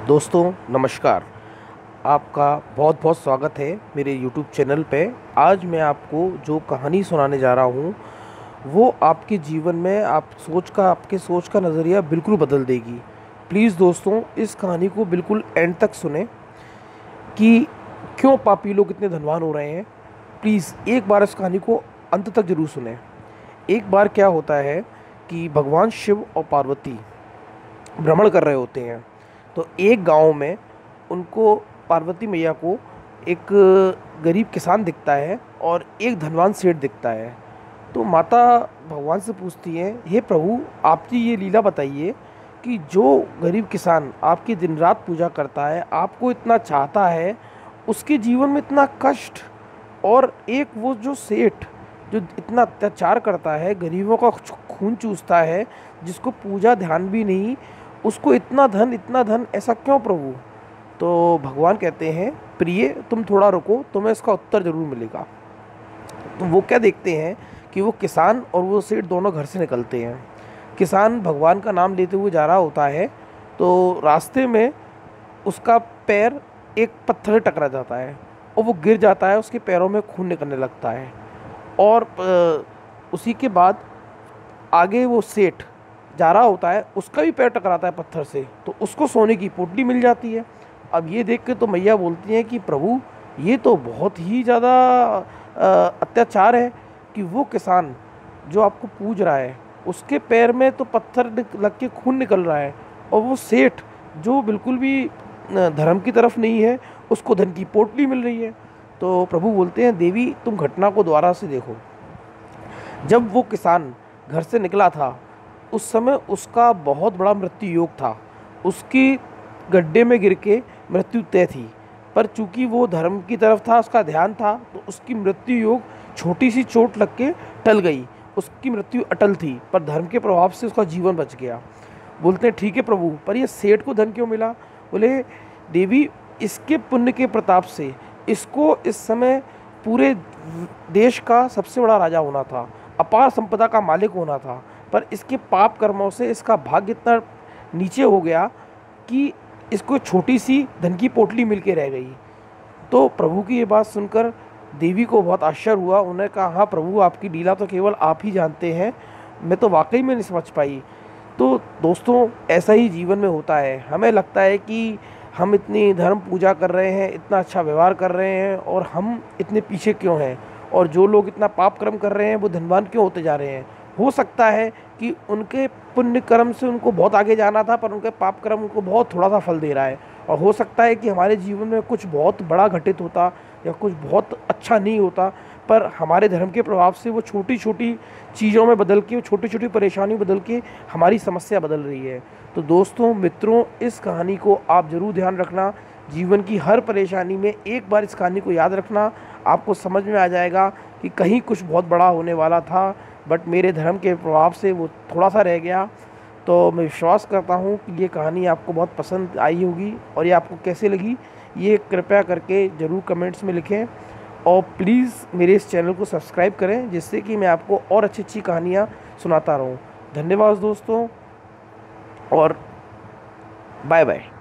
दोस्तों नमस्कार। आपका बहुत बहुत स्वागत है मेरे YouTube चैनल पे। आज मैं आपको जो कहानी सुनाने जा रहा हूँ वो आपके जीवन में आपके सोच का नज़रिया बिल्कुल बदल देगी। प्लीज़ दोस्तों इस कहानी को बिल्कुल एंड तक सुने कि क्यों पापी लोग इतने धनवान हो रहे हैं। प्लीज़ एक बार इस कहानी को अंत तक ज़रूर सुने। एक बार क्या होता है कि भगवान शिव और पार्वती भ्रमण कर रहे होते हैं। तो एक गांव में उनको पार्वती मैया को एक गरीब किसान दिखता है और एक धनवान सेठ दिखता है। तो माता भगवान से पूछती हैं, हे प्रभु आपकी ये लीला बताइए कि जो गरीब किसान आपकी दिन रात पूजा करता है, आपको इतना चाहता है, उसके जीवन में इतना कष्ट, और एक वो जो सेठ जो इतना अत्याचार करता है, गरीबों का खून चूसता है, जिसको पूजा ध्यान भी नहीं, उसको इतना धन ऐसा क्यों प्रभु। तो भगवान कहते हैं, प्रिय तुम थोड़ा रुको, तुम्हें इसका उत्तर ज़रूर मिलेगा। तो वो क्या देखते हैं कि वो किसान और वो सेठ दोनों घर से निकलते हैं। किसान भगवान का नाम लेते हुए जा रहा होता है, तो रास्ते में उसका पैर एक पत्थर से टकरा जाता है और वो गिर जाता है, उसके पैरों में खून निकलने लगता है। और उसी के बाद आगे वो सेठ जा रहा होता है, उसका भी पैर टकराता है पत्थर से, तो उसको सोने की पोटली मिल जाती है। अब ये देख के तो मैया बोलती हैं कि प्रभु ये तो बहुत ही ज़्यादा अत्याचार है कि वो किसान जो आपको पूज रहा है उसके पैर में तो पत्थर लग के खून निकल रहा है, और वो सेठ जो बिल्कुल भी धर्म की तरफ नहीं है उसको धन की पोटली मिल रही है। तो प्रभु बोलते हैं, देवी तुम घटना को दोबारा से देखो। जब वो किसान घर से निकला था उस समय उसका बहुत बड़ा मृत्यु योग था, उसकी गड्ढे में गिर के मृत्यु तय थी। पर चूंकि वो धर्म की तरफ था, उसका ध्यान था, तो उसकी मृत्यु योग छोटी सी चोट लग के टल गई। उसकी मृत्यु अटल थी, पर धर्म के प्रभाव से उसका जीवन बच गया। बोलते हैं, ठीक है प्रभु, पर ये सेठ को धन क्यों मिला। बोले, देवी इसके पुण्य के प्रताप से इसको इस समय पूरे देश का सबसे बड़ा राजा होना था, अपार संपदा का मालिक होना था, पर इसके पाप कर्मों से इसका भाग्य इतना नीचे हो गया कि इसको छोटी सी धन की पोटली मिल के रह गई। तो प्रभु की ये बात सुनकर देवी को बहुत आश्चर्य हुआ। उन्होंने कहा, हाँ प्रभु आपकी लीला तो केवल आप ही जानते हैं, मैं तो वाकई में नहीं समझ पाई। तो दोस्तों ऐसा ही जीवन में होता है। हमें लगता है कि हम इतनी धर्म पूजा कर रहे हैं, इतना अच्छा व्यवहार कर रहे हैं, और हम इतने पीछे क्यों हैं, और जो लोग इतना पाप कर्म कर रहे हैं वो धनवान क्यों होते जा रहे हैं। हो सकता है कि उनके पुण्य कर्म से उनको बहुत आगे जाना था, पर उनके पाप कर्म उनको बहुत थोड़ा सा फल दे रहा है। और हो सकता है कि हमारे जीवन में कुछ बहुत बड़ा घटित होता या कुछ बहुत अच्छा नहीं होता, पर हमारे धर्म के प्रभाव से वो छोटी छोटी चीज़ों में बदल के, छोटी छोटी परेशानी बदल के हमारी समस्या बदल रही है। तो दोस्तों मित्रों, इस कहानी को आप ज़रूर ध्यान रखना। जीवन की हर परेशानी में एक बार इस कहानी को याद रखना, आपको समझ में आ जाएगा कि कहीं कुछ बहुत बड़ा होने वाला था, बट मेरे धर्म के प्रभाव से वो थोड़ा सा रह गया। तो मैं विश्वास करता हूँ कि ये कहानी आपको बहुत पसंद आई होगी, और ये आपको कैसे लगी ये कृपया करके ज़रूर कमेंट्स में लिखें। और प्लीज़ मेरे इस चैनल को सब्सक्राइब करें, जिससे कि मैं आपको और अच्छी अच्छी कहानियाँ सुनाता रहूँ। धन्यवाद दोस्तों, और बाय बाय।